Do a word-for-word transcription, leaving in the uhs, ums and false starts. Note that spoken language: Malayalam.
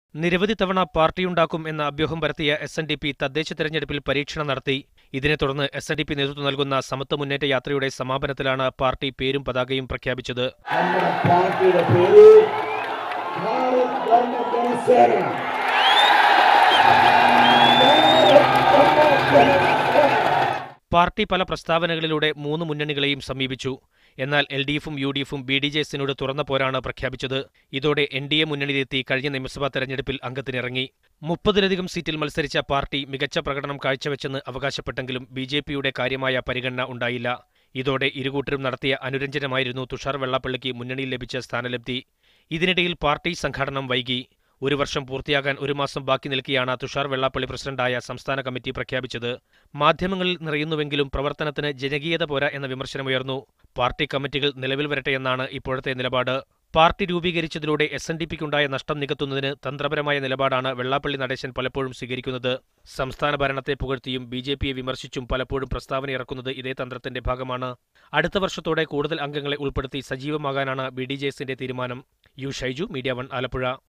നിരവധി തവണ പാർട്ടിയുണ്ടാക്കും എന്ന അഭ്യൂഹം പരത്തിയ എസ് എൻ ഡി പി തദ്ദേശ തെരഞ്ഞെടുപ്പിൽ പരീക്ഷണം നടത്തി. ഇതിനെ തുടർന്ന് എസ് എൻ ഡി പി നേതൃത്വം നൽകുന്ന സമത്വ മുന്നേറ്റ യാത്രയുടെ സമാപനത്തിലാണ് പാർട്ടി പേരും പതാകയും പ്രഖ്യാപിച്ചത്. പാർട്ടി പല പ്രസ്താവനകളിലൂടെ മൂന്ന് മുന്നണികളെയും സമീപിച്ചു. എന്നാൽ എൽ ഡി എഫും യു ഡി എഫും ബി ഡി ജെ എസിനോട് തുറന്ന പോരാണ് പ്രഖ്യാപിച്ചത്. ഇതോടെ എൻ ഡി എ മുന്നണിയിലെത്തി കഴിഞ്ഞ നിയമസഭാ തെരഞ്ഞെടുപ്പിൽ അംഗത്തിനിറങ്ങി. മുപ്പതിലധികം സീറ്റിൽ മത്സരിച്ച പാർട്ടി മികച്ച പ്രകടനം കാഴ്ചവെച്ചെന്ന് അവകാശപ്പെട്ടെങ്കിലും ബി ജെ പിയുടെ കാര്യമായ പരിഗണന ഉണ്ടായില്ല. ഇതോടെ ഇരുകൂട്ടരും നടത്തിയ അനുരഞ്ജനമായിരുന്നു തുഷാർ വെള്ളാപ്പള്ളിക്ക് മുന്നണിയിൽ ലഭിച്ച സ്ഥാനലബ്ധി. ഇതിനിടയിൽ പാർട്ടി സംഘാടനം വൈകി. ഒരു വർഷം പൂർത്തിയാകാൻ ഒരു മാസം ബാക്കി നിൽക്കെയാണ് തുഷാർ വെള്ളാപ്പള്ളി പ്രസിഡന്റായ സംസ്ഥാന കമ്മിറ്റി പ്രഖ്യാപിച്ചത്. മാധ്യമങ്ങളിൽ നിറയുന്നുവെങ്കിലും പ്രവർത്തനത്തിന് ജനകീയത പോരാ എന്ന വിമർശനമുയർന്നു. പാർട്ടി കമ്മിറ്റികൾ നിലവിൽ വരട്ടെയെന്നാണ് ഇപ്പോഴത്തെ നിലപാട്. പാർട്ടി രൂപീകരിച്ചതിലൂടെ എസ് എൻ ഡി പിക്കുണ്ടായ നഷ്ടം നികത്തുന്നതിന് തന്ത്രപരമായ നിലപാടാണ് വെള്ളാപ്പള്ളി നടേശൻ പലപ്പോഴും സ്വീകരിക്കുന്നത്. സംസ്ഥാന ഭരണത്തെ പുകഴ്ത്തിയും ബി ജെ പിയെ വിമർശിച്ചും പലപ്പോഴും പ്രസ്താവന ഇറക്കുന്നത് ഇതേ തന്ത്രത്തിന്റെ ഭാഗമാണ്. അടുത്ത വർഷത്തോടെ കൂടുതൽ അംഗങ്ങളെ ഉൾപ്പെടുത്തി സജീവമാകാനാണ് ബി ഡി ജെ എസിന്റെ തീരുമാനം. U Shaiju, media one, Alappuzha.